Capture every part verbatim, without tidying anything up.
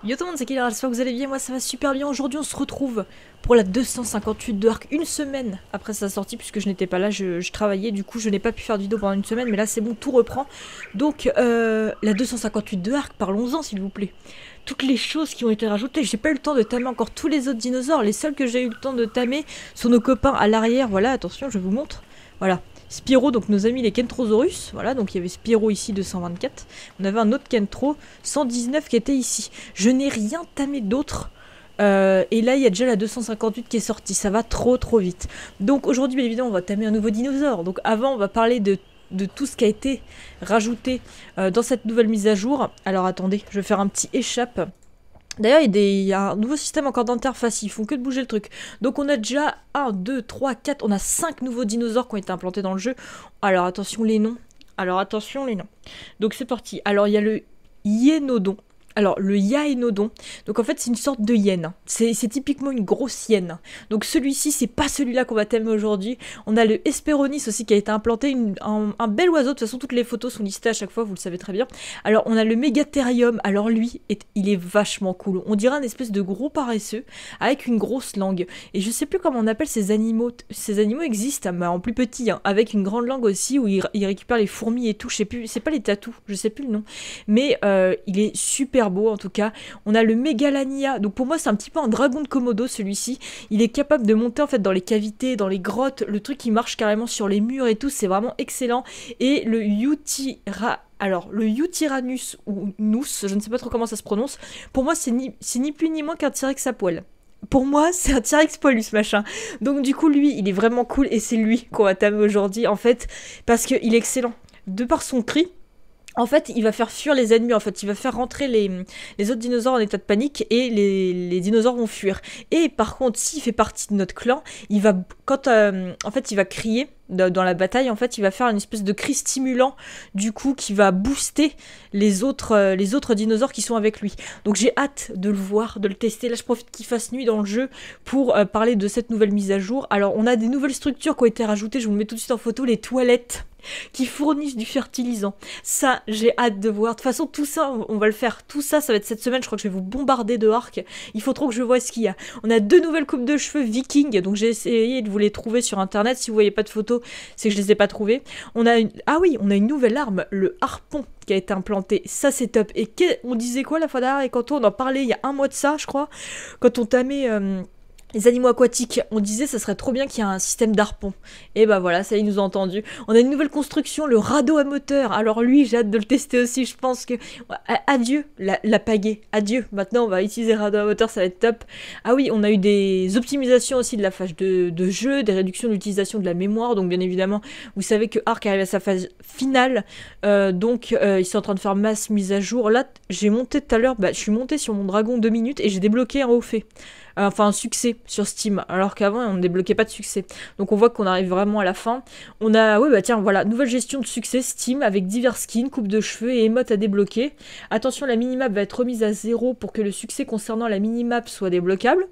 Yo tout le monde, c'est Killer, j'espère que vous allez bien, moi ça va super bien. Aujourd'hui on se retrouve pour la deux cent cinquante-huit de Arc, une semaine après sa sortie, puisque je n'étais pas là, je, je travaillais, du coup je n'ai pas pu faire de vidéo pendant une semaine, mais là c'est bon, tout reprend. Donc euh, la deux cent cinquante-huit de Arc, parlons-en s'il vous plaît. Toutes les choses qui ont été rajoutées, j'ai pas eu le temps de tamer encore tous les autres dinosaures, les seuls que j'ai eu le temps de tamer sont nos copains à l'arrière, voilà, attention je vous montre, voilà. Spyro, donc nos amis les Kentrosaurus, voilà, donc il y avait Spyro ici deux cent vingt-quatre, on avait un autre Kentro cent dix-neuf qui était ici. Je n'ai rien tamé d'autre, euh, et là il y a déjà la deux cent cinquante-huit qui est sortie, ça va trop trop vite. Donc aujourd'hui bien évidemment on va tamer un nouveau dinosaure, donc avant on va parler de, de tout ce qui a été rajouté euh, dans cette nouvelle mise à jour. Alors attendez, je vais faire un petit échappe. D'ailleurs, il y a des- il y a un nouveau système encore d'interface, ils font que de bouger le truc. Donc on a déjà un, deux, trois, quatre, on a cinq nouveaux dinosaures qui ont été implantés dans le jeu. Alors attention les noms. Alors attention les noms. Donc c'est parti. Alors il y a le Hyénodon. Alors le Yaénodon, donc en fait c'est une sorte de hyène, c'est typiquement une grosse hyène. Donc celui-ci c'est pas celui-là qu'on va thèmer aujourd'hui. On a le Hesperonis aussi qui a été implanté, une, un, un bel oiseau, de toute façon toutes les photos sont listées à chaque fois, vous le savez très bien. Alors on a le Megatherium, alors lui est, il est vachement cool, on dirait un espèce de gros paresseux avec une grosse langue. Et je sais plus comment on appelle ces animaux, ces animaux existent mais en plus petit, hein, avec une grande langue aussi où ils il récupèrent les fourmis et tout, je sais plus, c'est pas les tatous, je sais plus le nom. Mais euh, il est super beau en tout cas. On a le Megalania, donc pour moi c'est un petit peu un dragon de Komodo celui-ci. Il est capable de monter en fait dans les cavités, dans les grottes, le truc qui marche carrément sur les murs et tout, c'est vraiment excellent. Et le Yutira... Alors, le Yutyrannus ou Nous, je ne sais pas trop comment ça se prononce, pour moi c'est ni, ni plus ni moins qu'un T-Rex à poil. Pour moi, c'est un T-Rex poilu ce machin. Donc du coup, lui, il est vraiment cool et c'est lui qu'on va tamer aujourd'hui en fait, parce qu'il est excellent. De par son cri, en fait, il va faire fuir les ennemis, en fait, il va faire rentrer les, les autres dinosaures en état de panique et les, les dinosaures vont fuir. Et par contre, s'il fait partie de notre clan, il va, quand, euh, en fait, il va crier dans la bataille, en fait, il va faire une espèce de cri stimulant, du coup, qui va booster les autres, euh, les autres dinosaures qui sont avec lui. Donc j'ai hâte de le voir, de le tester. Là, je profite qu'il fasse nuit dans le jeu pour euh, parler de cette nouvelle mise à jour. Alors, on a des nouvelles structures qui ont été rajoutées, je vous le mets tout de suite en photo, les toilettes qui fournissent du fertilisant. Ça, j'ai hâte de voir. De toute façon, tout ça, on va le faire. Tout ça, ça va être cette semaine. Je crois que je vais vous bombarder de arc. Il faut trop que je vois ce qu'il y a. On a deux nouvelles coupes de cheveux viking. Donc, j'ai essayé de vous les trouver sur Internet. Si vous voyez pas de photos, c'est que je les ai pas trouvées. On a une... Ah oui, on a une nouvelle arme, le harpon, qui a été implanté. Ça, c'est top. Et que... on disait quoi la fois dernière? Et quand on en parlait il y a un mois de ça, je crois, quand on tamait... Euh... les animaux aquatiques, on disait ça serait trop bien qu'il y ait un système d'harpon. Et bah voilà, ça ils nous ont entendu. On a une nouvelle construction, le radeau à moteur. Alors lui, j'ai hâte de le tester aussi, je pense que... Adieu, la, la pagaie, adieu. Maintenant, on va utiliser le radeau à moteur, ça va être top. Ah oui, on a eu des optimisations aussi de la phase de, de jeu, des réductions d'utilisation de la mémoire. Donc bien évidemment, vous savez que Ark arrive à sa phase finale. Euh, donc euh, ils sont en train de faire masse mise à jour. Là, j'ai monté tout à l'heure, bah, je suis monté sur mon dragon deux minutes et j'ai débloqué un haut fait. Enfin un succès sur Steam, alors qu'avant on ne débloquait pas de succès. Donc on voit qu'on arrive vraiment à la fin. On a, oui bah tiens, voilà, nouvelle gestion de succès Steam avec divers skins, coupe de cheveux et émotes à débloquer. Attention, la minimap va être remise à zéro pour que le succès concernant la minimap soit débloquable.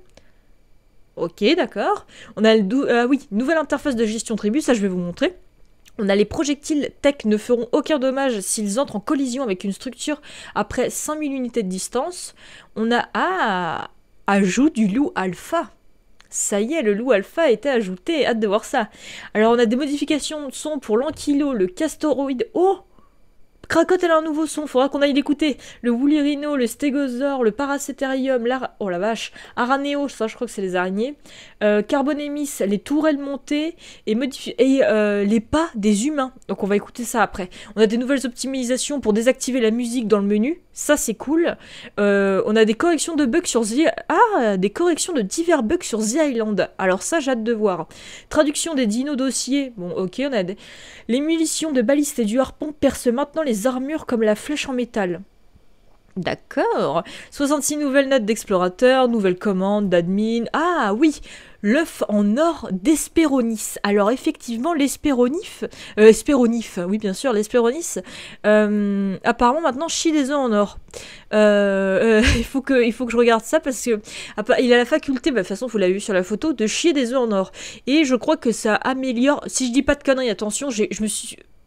Ok, d'accord. On a le... dou- euh, oui, nouvelle interface de gestion tribu, ça je vais vous montrer. On a les projectiles tech ne feront aucun dommage s'ils entrent en collision avec une structure après cinq mille unités de distance. On a... Ah, ajout du loup alpha. Ça y est, le loup alpha a été ajouté, hâte de voir ça. Alors on a des modifications de son pour l'ankylo, le castoroïde. Oh, Cracotte, elle a un nouveau son, faudra qu'on aille l'écouter. Le woolly rhino, le stégosaure, le paracétérium, l'ar... oh la vache, aranéo, ça je crois que c'est les araignées. Euh, Carbonémis, les tourelles montées et, modifi... et euh, les pas des humains. Donc on va écouter ça après. On a des nouvelles optimisations pour désactiver la musique dans le menu. Ça c'est cool. Euh, on a des corrections de bugs sur The... Ah, des corrections de divers bugs sur The Island. Alors ça j'ai hâte de voir. Traduction des dinos dossiers. Bon ok, on a des... Les munitions de baliste et du harpon percent maintenant les armures comme la flèche en métal. D'accord. soixante-six nouvelles notes d'explorateur, nouvelles commandes d'admin. Ah oui, l'œuf en or d'Hesperonis. Alors effectivement, l'Hesperonif, euh, Hesperonif, oui bien sûr, l'Hesperonis, euh, apparemment maintenant chie des œufs en or. Euh, euh, il, faut que, il faut que je regarde ça parce que il a la faculté, bah, de toute façon vous l'avez vu sur la photo, de chier des œufs en or. Et je crois que ça améliore, si je dis pas de conneries, attention, je me suis...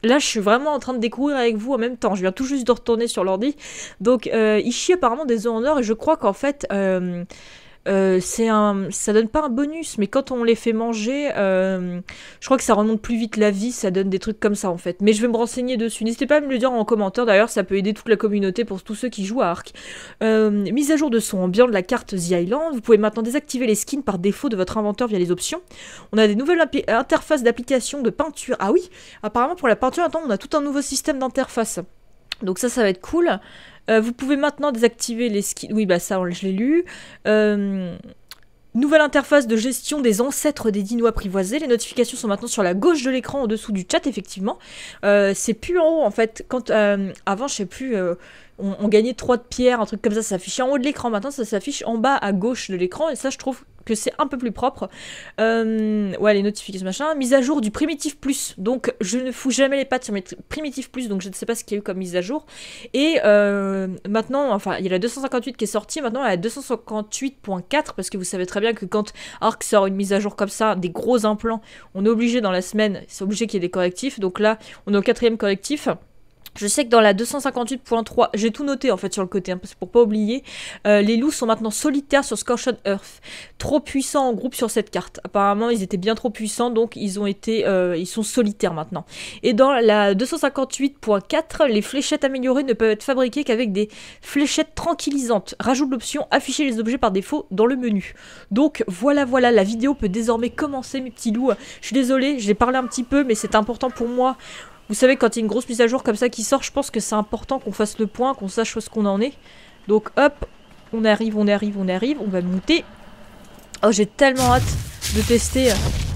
Là, je suis vraiment en train de découvrir avec vous en même temps. Je viens tout juste de retourner sur l'ordi. Donc, euh, il chie apparemment des œufs en or et je crois qu'en fait... Euh, Euh, c'est un, ça donne pas un bonus, mais quand on les fait manger, euh, je crois que ça remonte plus vite la vie, ça donne des trucs comme ça en fait. Mais je vais me renseigner dessus. N'hésitez pas à me le dire en commentaire, d'ailleurs ça peut aider toute la communauté pour tous ceux qui jouent à Ark. Euh, mise à jour de son ambiant de la carte The Island, vous pouvez maintenant désactiver les skins par défaut de votre inventeur via les options. On a des nouvelles interfaces d'application de peinture. Ah oui, apparemment pour la peinture, attends, on a tout un nouveau système d'interface. Donc ça, ça va être cool. Euh, vous pouvez maintenant désactiver les skins. Oui, bah ça, je l'ai lu. Euh, nouvelle interface de gestion des ancêtres des dinos apprivoisés. Les notifications sont maintenant sur la gauche de l'écran, en dessous du chat, effectivement. Euh, c'est plus en haut, en fait. Quand, euh, avant, je sais plus... Euh, on, on gagnait trois de pierre, un truc comme ça, ça s'affichait en haut de l'écran. Maintenant, ça s'affiche en bas à gauche de l'écran. Et ça, je trouve que c'est un peu plus propre. Euh, ouais, les notifications, machin. Mise à jour du Primitif Plus. Donc, je ne fous jamais les pattes sur mes Primitif Plus, donc je ne sais pas ce qu'il y a eu comme mise à jour. Et euh, maintenant, enfin, il y a la deux cent cinquante-huit qui est sortie. Maintenant, il y a la deux cent cinquante-huit point quatre, parce que vous savez très bien que quand Ark sort une mise à jour comme ça, des gros implants, on est obligé dans la semaine, c'est obligé qu'il y ait des correctifs. Donc là, on est au quatrième correctif. Je sais que dans la deux cent cinquante-huit point trois, j'ai tout noté en fait sur le côté, hein, pour pas oublier, euh, les loups sont maintenant solitaires sur Scorched Earth. Trop puissants en groupe sur cette carte. Apparemment, ils étaient bien trop puissants, donc ils ont été, euh, ils sont solitaires maintenant. Et dans la deux cent cinquante-huit point quatre, les fléchettes améliorées ne peuvent être fabriquées qu'avec des fléchettes tranquillisantes. Rajoute l'option afficher les objets par défaut dans le menu. Donc voilà, voilà, la vidéo peut désormais commencer, mes petits loups. Je suis désolée, j'ai parlé un petit peu, mais c'est important pour moi. Vous savez, quand il y a une grosse mise à jour comme ça qui sort, je pense que c'est important qu'on fasse le point, qu'on sache où est-ce qu'on en est. Donc hop, on arrive, on arrive, on arrive, on va monter. Oh, j'ai tellement hâte de tester.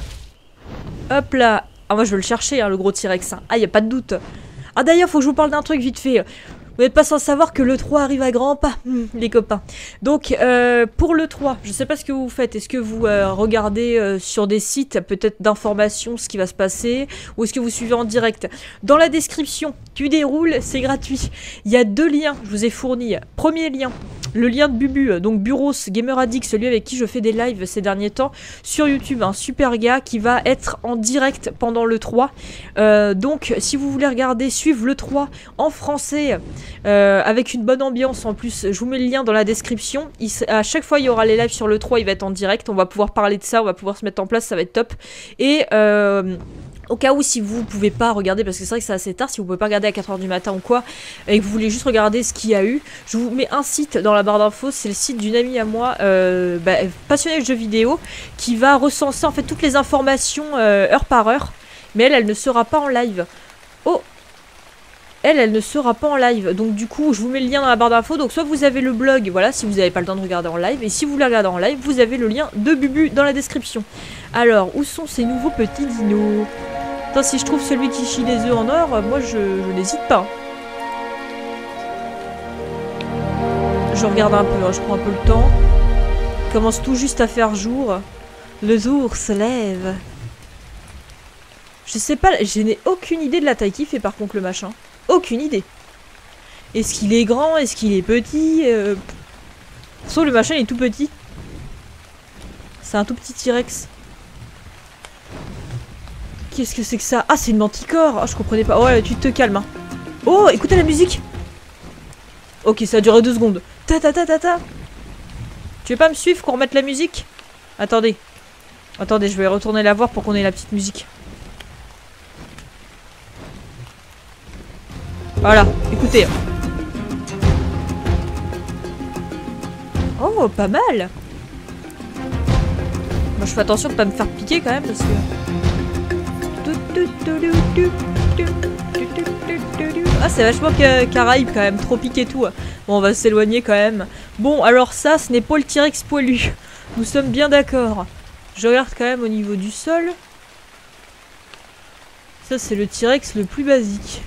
Hop là. Ah, moi je veux le chercher, hein, le gros T-Rex. Hein. Ah, y a pas de doute. Ah d'ailleurs, faut que je vous parle d'un truc vite fait. Vous n'êtes pas sans savoir que l'E trois arrive à grands pas, les copains. Donc, euh, pour l'E trois, je sais pas ce que vous faites. Est-ce que vous euh, regardez euh, sur des sites, peut-être d'informations, ce qui va se passer, ou est-ce que vous suivez en direct? Dans la description, tu déroules, c'est gratuit. Il y a deux liens, je vous ai fourni. Premier lien, le lien de Bubu, donc Buros Gamer Addict, celui avec qui je fais des lives ces derniers temps, sur YouTube, un super gars qui va être en direct pendant l'E trois. Euh, donc, si vous voulez regarder, suivre l'E trois en français... Euh, avec une bonne ambiance en plus, je vous mets le lien dans la description. Il, à chaque fois il y aura les lives sur l'E trois, il va être en direct, on va pouvoir parler de ça, on va pouvoir se mettre en place, ça va être top. Et euh, au cas où si vous pouvez pas regarder, parce que c'est vrai que c'est assez tard, si vous pouvez pas regarder à quatre heures du matin ou quoi, et que vous voulez juste regarder ce qu'il y a eu, je vous mets un site dans la barre d'infos, c'est le site d'une amie à moi, euh, bah, passionnée de jeux vidéo, qui va recenser en fait toutes les informations euh, heure par heure, mais elle, elle ne sera pas en live. Oh! Elle, elle ne sera pas en live. Donc du coup, je vous mets le lien dans la barre d'infos. Donc soit vous avez le blog, voilà, si vous n'avez pas le temps de regarder en live. Et si vous voulez regarder en live, vous avez le lien de Bubu dans la description. Alors, où sont ces nouveaux petits dinos? Attends, si je trouve celui qui chie des œufs en or, moi je, je n'hésite pas. Je regarde un peu, hein, je prends un peu le temps. Il commence tout juste à faire jour. Le jour se lève. Je sais pas, je n'ai aucune idée de la taille qu'il fait par contre le machin. Aucune idée. Est-ce qu'il est grand? Est-ce qu'il est petit? euh... Sauf le machin il est tout petit. C'est un tout petit T-Rex. Qu'est-ce que c'est que ça? Ah, c'est une manticore. Ah, je comprenais pas. Ouais, tu te calmes. Hein. Oh, écoutez la musique. Ok, ça a duré deux secondes. Ta ta ta ta ta. Tu veux pas me suivre qu'on remette la musique? Attendez. Attendez, je vais retourner la voir pour qu'on ait la petite musique. Voilà, écoutez. Oh, pas mal. Moi, je fais attention de pas me faire piquer quand même parce que... Ah, c'est vachement Caraïbe quand même, tropique et tout. Bon, on va s'éloigner quand même. Bon, alors ça, ce n'est pas le T-Rex poilu. Nous sommes bien d'accord. Je regarde quand même au niveau du sol. Ça, c'est le T-Rex le plus basique.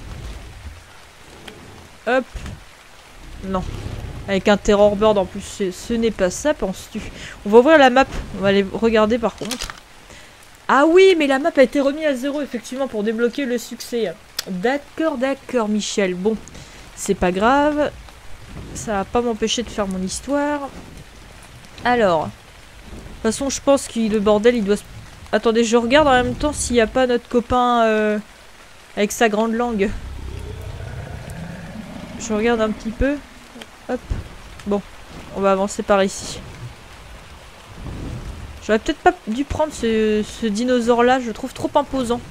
Hop. Non. Avec un Terror Bird en plus. Ce n'est pas ça, penses-tu? On va ouvrir la map. On va aller regarder par contre. Ah oui, mais la map a été remise à zéro, effectivement, pour débloquer le succès. D'accord, d'accord, Michel. Bon, c'est pas grave. Ça va pas m'empêcher de faire mon histoire. Alors. De toute façon, je pense que le bordel, il doit se... Attendez, je regarde en même temps s'il n'y a pas notre copain... Euh... Avec sa grande langue. Je regarde un petit peu. Hop. Bon, on va avancer par ici. J'aurais peut-être pas dû prendre ce, ce dinosaure-là, je le trouve trop imposant.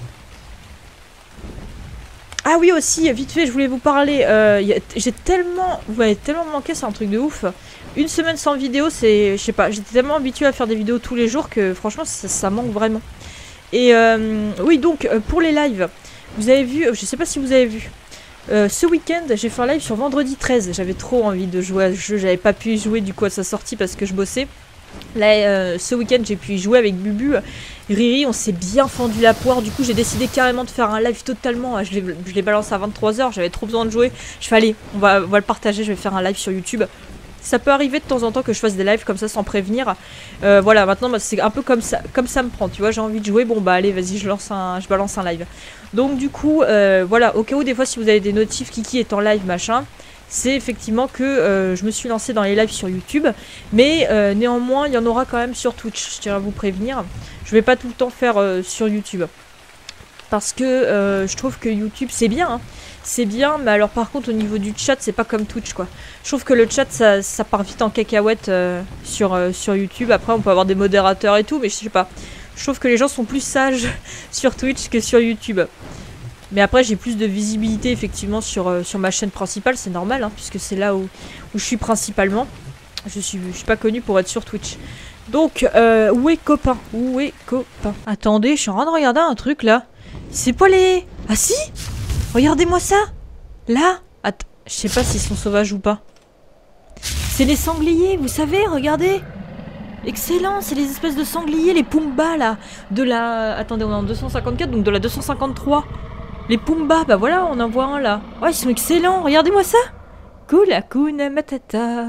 Ah oui aussi, vite fait, je voulais vous parler. Euh, j'ai tellement... Vous m'avez tellement manqué, c'est un truc de ouf. Une semaine sans vidéo, c'est... Je sais pas, j'étais tellement habituée à faire des vidéos tous les jours que franchement, ça, ça manque vraiment. Et euh, oui, donc, pour les lives, vous avez vu... Je sais pas si vous avez vu. Euh, ce week-end, j'ai fait un live sur vendredi treize. J'avais trop envie de jouer à ce jeu, j'avais pas pu y jouer du coup à sa sortie parce que je bossais. Là, euh, ce week-end, j'ai pu y jouer avec Bubu. Riri, on s'est bien fendu la poire. Du coup, j'ai décidé carrément de faire un live totalement. Je l'ai balancé à vingt-trois heures. J'avais trop besoin de jouer. Je fais, allez, on va, on va le partager. Je vais faire un live sur YouTube. Ça peut arriver de temps en temps que je fasse des lives comme ça sans prévenir. Euh, voilà, maintenant, bah, c'est un peu comme ça, comme ça me prend. Tu vois, j'ai envie de jouer. Bon, bah, allez, vas-y, je lance un, je balance un live. Donc, du coup, euh, voilà, au cas où, des fois, si vous avez des notifs, Kiki est en live, machin. C'est effectivement que euh, je me suis lancée dans les lives sur YouTube, mais euh, néanmoins il y en aura quand même sur Twitch, je tiens à vous prévenir. Je vais pas tout le temps faire euh, sur YouTube, parce que euh, je trouve que YouTube c'est bien, hein. C'est bien, mais alors par contre au niveau du chat c'est pas comme Twitch quoi. Je trouve que le chat ça, ça part vite en cacahuète euh, sur, euh, sur YouTube, après on peut avoir des modérateurs et tout, mais je sais pas. Je trouve que les gens sont plus sages sur Twitch que sur YouTube. Mais après j'ai plus de visibilité effectivement sur, euh, sur ma chaîne principale, c'est normal hein, puisque c'est là où, où je suis principalement. Je suis, je suis pas connue pour être sur Twitch. Donc, euh, où est copain? Où est copain? Attendez, je suis en train de regarder un truc là. C'est pas les... Ah si? Regardez-moi ça. Là. Attends, je sais pas s'ils sont sauvages ou pas. C'est les sangliers, vous savez, regardez. Excellent, c'est les espèces de sangliers, les Pumba là. De la... Attendez, on est en deux cent cinquante-quatre, donc de la deux cent cinquante-trois. Les Pumba, bah voilà, on en voit un là. Oh, ils sont excellents, regardez-moi ça. Cool, Hakuna Matata.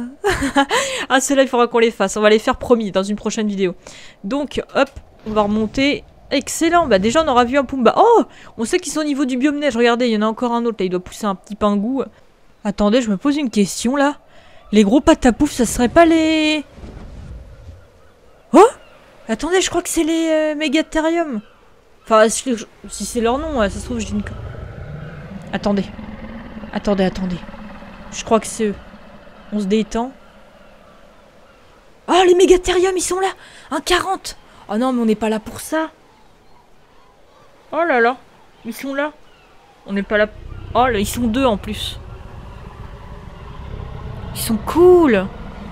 Ah, ceux-là, il faudra qu'on les fasse. On va les faire promis dans une prochaine vidéo. Donc, hop, on va remonter. Excellent, bah déjà, on aura vu un Pumba. Oh, on sait qu'ils sont au niveau du biome neige. Regardez, il y en a encore un autre là, il doit pousser un petit pingou. Attendez, je me pose une question là. Les gros patapouf, ça serait pas les... Oh, attendez, je crois que c'est les euh, Megatherium. Enfin, si, si c'est leur nom, ça se trouve, je dis une... Attendez. Attendez, attendez. Je crois que c'est eux. On se détend. Oh, les Megatherium, ils sont là. Un quarante. Oh non, mais on n'est pas là pour ça. Oh là là. Ils sont là. On n'est pas là... Oh là, ils sont deux en plus. Ils sont cool.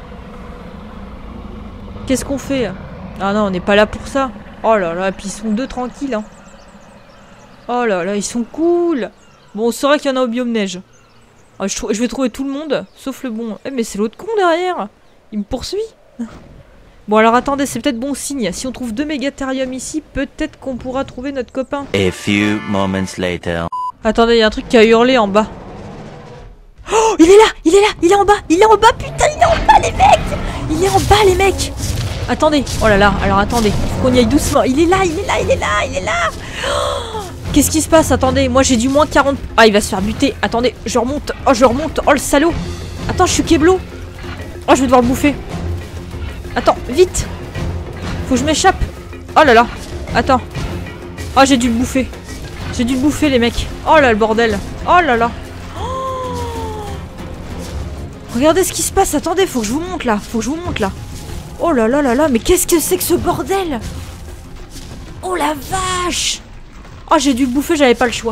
Qu'est-ce qu'on fait? Ah non, on n'est pas là pour ça. Oh là là, et puis ils sont deux tranquilles. Hein. Oh là là, ils sont cool. Bon, on saurait qu'il y en a au biome neige. Oh, je, je vais trouver tout le monde, sauf le bon. Eh, mais c'est l'autre con derrière. Il me poursuit. Bon, alors attendez, c'est peut-être bon signe. Si on trouve deux Megatherium ici, peut-être qu'on pourra trouver notre copain. A few moments later. Attendez, il y a un truc qui a hurlé en bas. Oh, il est là, il est là, il est en bas, il est en bas, putain, il est en bas, les mecs. Il est en bas, les mecs. Attendez, oh là là, alors attendez, faut qu'on y aille doucement. Il est là, il est là, il est là, il est là. Oh, qu'est-ce qui se passe? Attendez, moi j'ai du moins quarante... Ah, il va se faire buter. Attendez, je remonte. Oh, je remonte. Oh, le salaud. Attends, je suis Keblo. Oh, je vais devoir le bouffer. Attends, vite. Faut que je m'échappe. Oh là là. Attends. Oh, j'ai dû le bouffer. J'ai dû le bouffer, les mecs. Oh là, le bordel. Oh là là. Oh. Regardez ce qui se passe. Attendez, faut que je vous montre là. Faut que je vous montre là. Oh là là là là. Mais qu'est-ce que c'est que ce bordel? Oh la vache. Oh, j'ai dû le bouffer, j'avais pas le choix.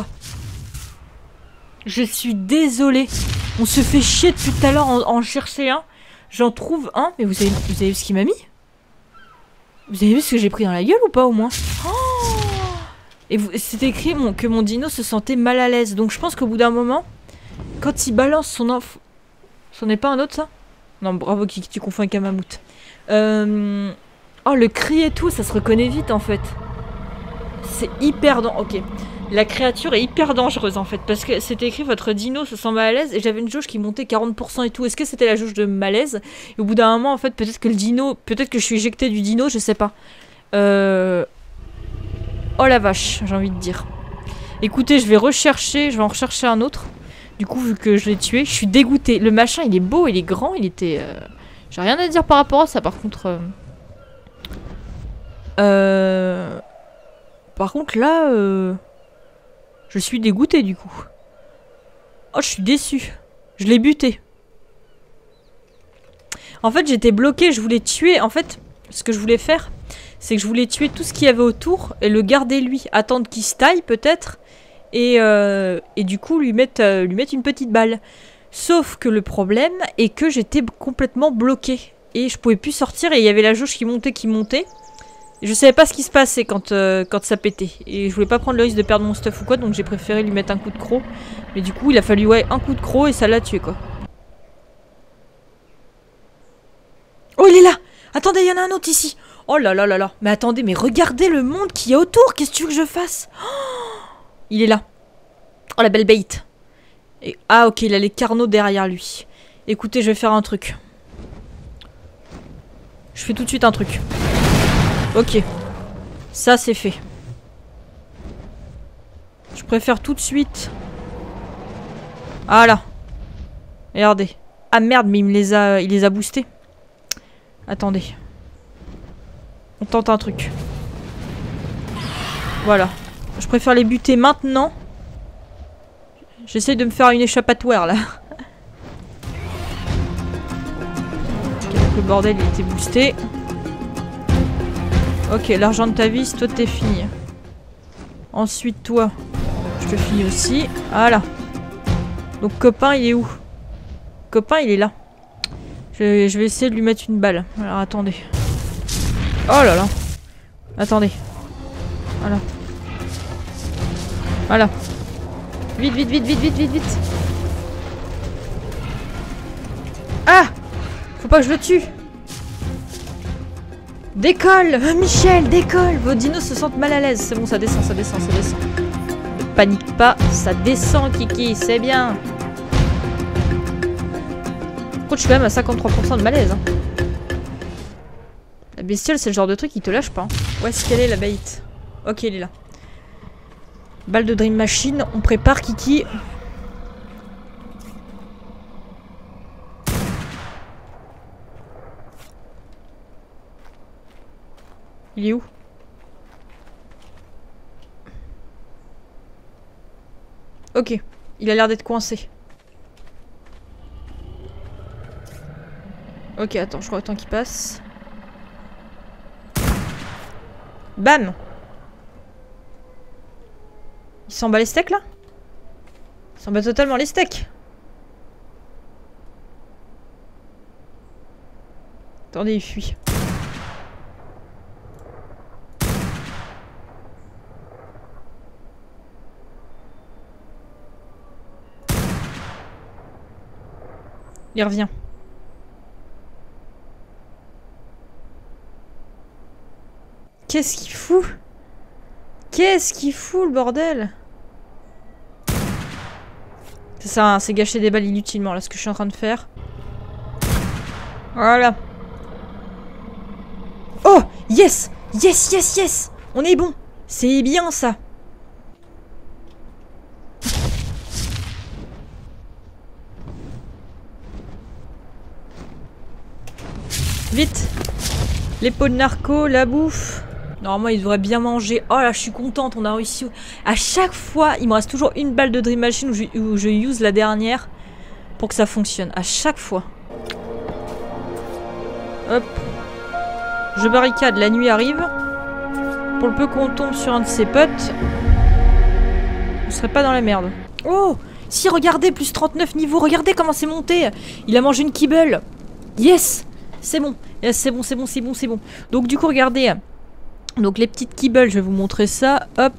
Je suis désolée. On se fait chier depuis tout à l'heure en, en chercher un. J'en trouve un. Mais vous avez, vous avez vu ce qu'il m'a mis? Vous avez vu ce que j'ai pris dans la gueule ou pas au moins? Oh. Et c'est écrit mon, que mon dino se sentait mal à l'aise. Donc je pense qu'au bout d'un moment, quand il balance son enfant... C'en est pas un autre ça? Non, bravo Kiki, tu confonds avec un mammouth. Euh... Oh, le cri et tout, ça se reconnaît vite en fait. C'est hyper... Dan... Ok. La créature est hyper dangereuse en fait. Parce que c'était écrit votre dino se sent mal à l'aise. Et j'avais une jauge qui montait quarante pour cent et tout. Est-ce que c'était la jauge de malaise? Et au bout d'un moment en fait, peut-être que le dino... Peut-être que je suis éjectée du dino, je sais pas. Euh... Oh la vache, j'ai envie de dire. Écoutez, je vais rechercher... Je vais en rechercher un autre. Du coup, vu que je l'ai tué, je suis dégoûtée. Le machin, il est beau, il est grand, il était... Euh... J'ai rien à dire par rapport à ça, par contre... Euh... euh... Par contre, là... Euh... Je suis dégoûtée du coup. Oh, je suis déçue. Je l'ai buté. En fait, j'étais bloquée, je voulais tuer. En fait, ce que je voulais faire, c'est que je voulais tuer tout ce qu'il y avait autour et le garder lui. Attendre qu'il se taille peut-être. Et, euh, et du coup, lui mettre, euh, lui mettre une petite balle. Sauf que le problème est que j'étais complètement bloquée. Et je pouvais plus sortir et il y avait la jauge qui montait, qui montait. Et je savais pas ce qui se passait quand, euh, quand ça pétait. Et je voulais pas prendre le risque de perdre mon stuff ou quoi, donc j'ai préféré lui mettre un coup de croc. Mais du coup, il a fallu ouais, un coup de croc et ça l'a tué quoi. Oh, il est là! Attendez, il y en a un autre ici! Oh là là là là! Mais attendez, mais regardez le monde qu'il y a autour! Qu'est-ce que tu veux que je fasse? Oh, il est là. Oh, la belle bait. Et, ah, ok, il a les carnaux derrière lui. Écoutez, je vais faire un truc. Je fais tout de suite un truc. Ok. Ça, c'est fait. Je préfère tout de suite... Voilà. Regardez. Ah merde, mais il me les a, il les a boostés. Attendez. On tente un truc. Voilà. Je préfère les buter maintenant. J'essaye de me faire une échappatoire là. Okay, le bordel il était boosté. Ok, l'argent de ta vie, toi t'es fini. Ensuite toi, je te finis aussi. Voilà. Donc copain il est où? Copain il est là. Je, je vais essayer de lui mettre une balle. Alors attendez. Oh là là. Attendez. Voilà. Voilà. Vite, vite, vite, vite, vite, vite, vite. Ah! Faut pas que je le tue. Décolle! Michel, décolle! Vos dinos se sentent mal à l'aise. C'est bon, ça descend, ça descend, ça descend. Ne panique pas, ça descend, Kiki, c'est bien. Par contre, je suis quand même à cinquante-trois pour cent de malaise. Hein. La bestiole, c'est le genre de truc qui te lâche pas. Hein. Où est-ce qu'elle est, la bait? Ok, elle est là. Balle de Dream Machine, on prépare Kiki. Il est où? Ok, il a l'air d'être coincé. Ok, attends, je crois autant qu'il passe. Bam! Il s'en bat les steaks là? Il s'en bat totalement les steaks. Attendez, il fuit. Il revient. Qu'est-ce qu'il fout? Qu'est-ce qu'il fout le bordel? C'est ça, hein, c'est gâcher des balles inutilement là ce que je suis en train de faire. Voilà. Oh! Yes! Yes, yes, yes! On est bon! C'est bien ça! Vite! Les pots de narco, la bouffe. Normalement, il devrait bien manger. Oh là, je suis contente, on a réussi. À chaque fois, il me reste toujours une balle de Dream Machine où je, où je use la dernière pour que ça fonctionne. À chaque fois. Hop. Je barricade, la nuit arrive. Pour le peu qu'on tombe sur un de ses potes, on serait pas dans la merde. Oh! Si, regardez, plus trente-neuf niveaux. Regardez comment c'est monté. Il a mangé une kibble. Yes! C'est bon. Yes, c'est bon, c'est bon, c'est bon, c'est bon. Donc du coup, regardez. Donc les petites kibbles, je vais vous montrer ça. Hop.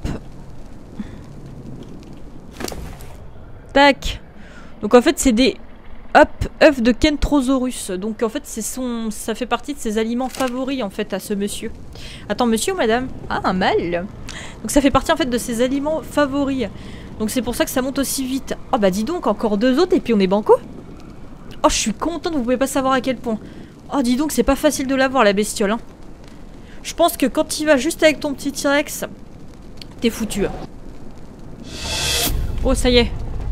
Tac. Donc en fait, c'est des... Hop, œufs de Kentrosaurus. Donc en fait, c'est son, ça fait partie de ses aliments favoris en fait à ce monsieur. Attends, monsieur ou madame? Ah, un mâle. Donc ça fait partie en fait de ses aliments favoris. Donc c'est pour ça que ça monte aussi vite. Oh bah dis donc, encore deux autres et puis on est banco. Oh, je suis contente, vous pouvez pas savoir à quel point. Oh, dis donc, c'est pas facile de l'avoir la bestiole. Hein. Je pense que quand tu vas juste avec ton petit T-Rex, t'es foutu. Oh, ça y est.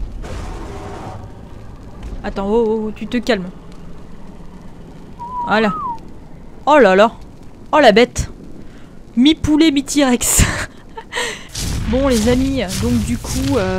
Attends, oh, oh, tu te calmes. Voilà. Oh là là. Oh la bête. Mi-poulet, mi-T-Rex. Bon les amis, donc du coup... Euh...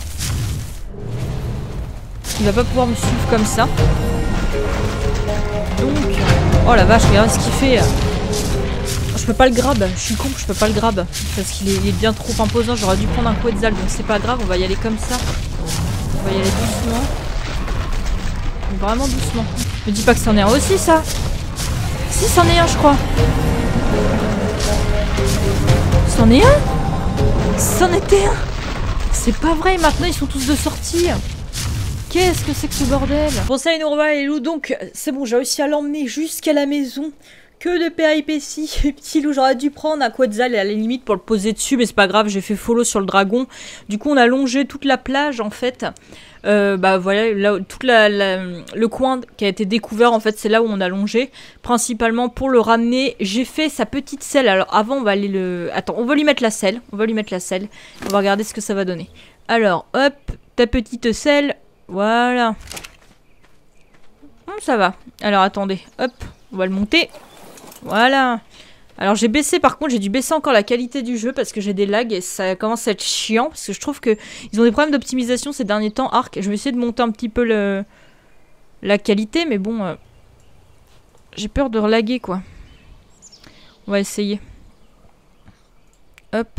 Il va pas pouvoir me suivre comme ça. Donc... Oh la vache, regarde ce qu'il fait. Je peux pas le grab, je suis con, je peux pas le grab. Parce qu'il est, il est bien trop imposant, j'aurais dû prendre un Quetzal, donc c'est pas grave, on va y aller comme ça. On va y aller doucement. Vraiment doucement. Me dis pas que c'en est un aussi ça. Si c'en est un je crois. C'en est un. C'en était un. C'est pas vrai, maintenant ils sont tous de sortie. Qu'est-ce que c'est que ce bordel? Bon ça les Nourva et les loups, donc c'est bon, j'ai réussi à l'emmener jusqu'à la maison. Que de péripéties, petit loup, j'aurais dû prendre un Quetzal à la limite pour le poser dessus, mais c'est pas grave, j'ai fait follow sur le dragon. Du coup on a longé toute la plage en fait. Euh, bah voilà, là, toute la, la, le coin qui a été découvert en fait, c'est là où on a longé. Principalement pour le ramener, j'ai fait sa petite selle. Alors avant on va aller le... Attends, on va lui mettre la selle, on va lui mettre la selle. On va regarder ce que ça va donner. Alors hop, ta petite selle, voilà. Hum, ça va. Alors attendez, hop, on va le monter. Voilà. Alors j'ai baissé par contre, j'ai dû baisser encore la qualité du jeu parce que j'ai des lags et ça commence à être chiant parce que je trouve que ils ont des problèmes d'optimisation ces derniers temps. Arc, je vais essayer de monter un petit peu le la qualité mais bon euh, j'ai peur de relaguer quoi. On va essayer. Hop.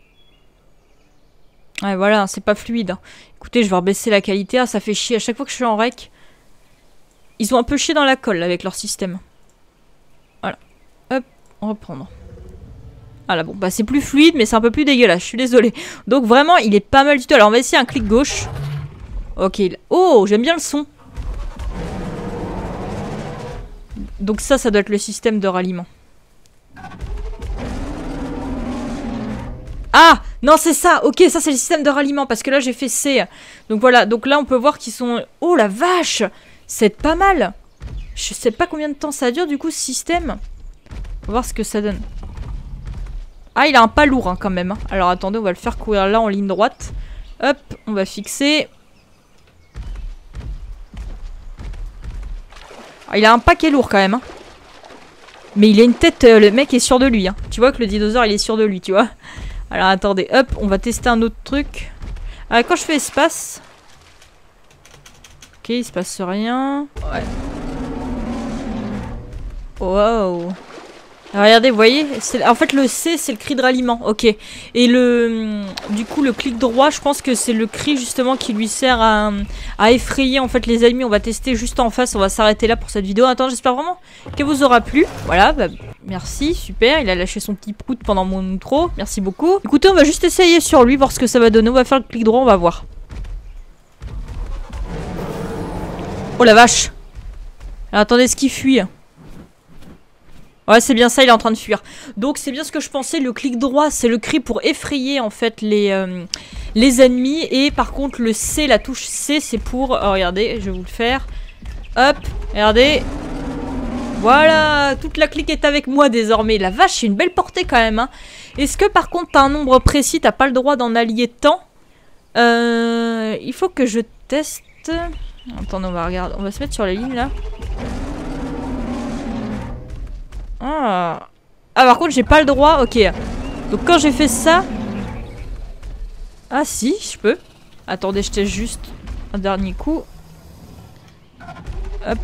Ouais voilà, c'est pas fluide. Hein. Écoutez, je vais rebaisser la qualité, ah, ça fait chier à chaque fois que je suis en rec. Ils ont un peu chié dans la colle avec leur système. Reprendre. Voilà, bon, bah c'est plus fluide, mais c'est un peu plus dégueulasse, je suis désolée. Donc vraiment, il est pas mal du tout. Alors on va essayer un clic gauche. Ok. Oh, j'aime bien le son. Donc ça, ça doit être le système de ralliement. Ah non, c'est ça. Ok, ça c'est le système de ralliement, parce que là j'ai fait C. Donc voilà, donc là on peut voir qu'ils sont... Oh la vache, c'est pas mal. Je sais pas combien de temps ça dure du coup ce système. On va voir ce que ça donne. Ah, il a un pas lourd hein, quand même. Hein. Alors attendez, on va le faire courir là en ligne droite. Hop, on va fixer. Ah, il a un paquet lourd quand même. Hein. Mais il a une tête, euh, le mec est sûr de lui. Hein. Tu vois que le dinosaure il est sûr de lui, tu vois. Alors attendez, hop, on va tester un autre truc. Ah, quand je fais espace. Ok, il se passe rien. Ouais. Wow. Regardez, vous voyez, en fait le C c'est le cri de ralliement, ok. Et le, du coup le clic droit, je pense que c'est le cri justement qui lui sert à, à effrayer en fait les ennemis. On va tester juste en face, on va s'arrêter là pour cette vidéo. Attends, j'espère vraiment qu'elle vous aura plu. Voilà, bah, merci, super, il a lâché son petit prout pendant mon outro, merci beaucoup. Écoutez, on va juste essayer sur lui, voir ce que ça va donner. On va faire le clic droit, on va voir. Oh la vache. Alors, attendez, ce qui fuit. Ouais, c'est bien ça, il est en train de fuir. Donc c'est bien ce que je pensais, le clic droit, c'est le cri pour effrayer en fait les, euh, les ennemis. Et par contre le C, la touche C, c'est pour... Oh, regardez, je vais vous le faire. Hop, regardez. Voilà, toute la clique est avec moi désormais. La vache, c'est une belle portée quand même. Hein. Est-ce que par contre t'as un nombre précis, t'as pas le droit d'en allier tant? euh, Il faut que je teste... Attendez, on va regarder, on va se mettre sur la ligne là. Ah. Ah par contre j'ai pas le droit, ok. Donc quand j'ai fait ça... Ah si, je peux. Attendez, je teste juste un dernier coup. Hop.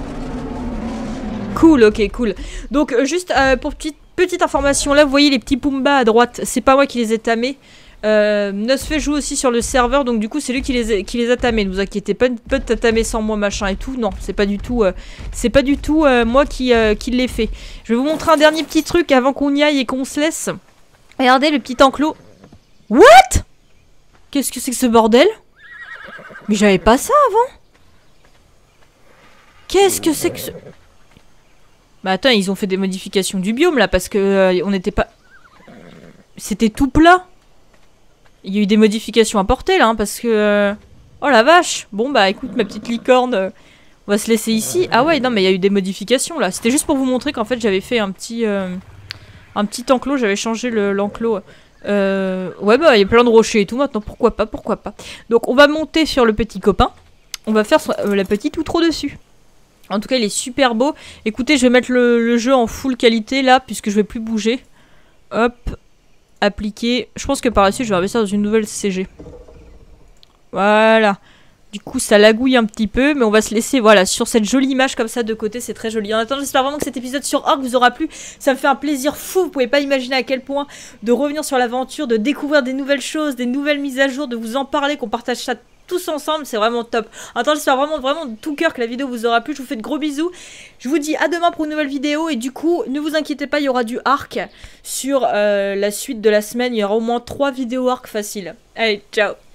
Cool, ok, cool. Donc euh, juste euh, pour petite, petite information, là vous voyez les petits Pumba à droite, c'est pas moi qui les ai tamés. Euh, Nosfe joue aussi sur le serveur, donc du coup c'est lui qui les, a, qui les a tamés. Ne vous inquiétez pas, peut tamer sans moi machin et tout. Non, c'est pas du tout, euh, c'est pas du tout euh, moi qui, euh, qui l'ai fait. Je vais vous montrer un dernier petit truc avant qu'on y aille et qu'on se laisse. Regardez le petit enclos. What? Qu'est-ce que c'est que ce bordel? Mais j'avais pas ça avant. Qu'est-ce que c'est que ce... Bah attends, ils ont fait des modifications du biome là parce que euh, on n'était pas... C'était tout plat. Il y a eu des modifications apportées là, hein, parce que... Euh... Oh la vache. Bon bah écoute ma petite licorne, euh, on va se laisser ici. Ah ouais, non mais il y a eu des modifications là. C'était juste pour vous montrer qu'en fait j'avais fait un petit... Euh, un petit enclos, j'avais changé l'enclos. Le, euh, ouais bah il y a plein de rochers et tout maintenant, pourquoi pas, pourquoi pas. Donc on va monter sur le petit copain. On va faire euh, la petite outro dessus. En tout cas il est super beau. Écoutez, je vais mettre le, le jeu en full qualité là, puisque je vais plus bouger. Hop. appliquer. Je pense que par la suite, je vais investir dans une nouvelle C G. Voilà. Du coup, ça lagouille un petit peu, mais on va se laisser, voilà, sur cette jolie image comme ça de côté, c'est très joli. En attendant, j'espère vraiment que cet épisode sur Orc vous aura plu. Ça me fait un plaisir fou, vous pouvez pas imaginer à quel point de revenir sur l'aventure, de découvrir des nouvelles choses, des nouvelles mises à jour, de vous en parler, qu'on partage ça tous ensemble, c'est vraiment top. En attendant, j'espère vraiment, vraiment de tout cœur que la vidéo vous aura plu. Je vous fais de gros bisous. Je vous dis à demain pour une nouvelle vidéo, et du coup, ne vous inquiétez pas, il y aura du Arc sur euh, la suite de la semaine. Il y aura au moins trois vidéos Arc faciles. Allez, ciao!